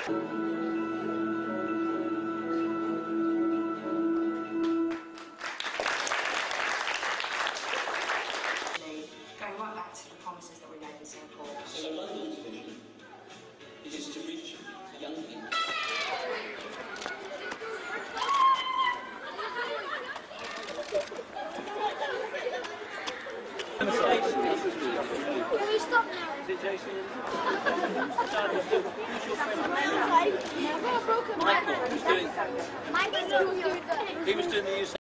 Going right back to the promises that we made in Singapore. So London's vision is to reach young people. Can we stop now? Is it Jason? I've got a broken Michael was doing. Michael's doing good. He was doing the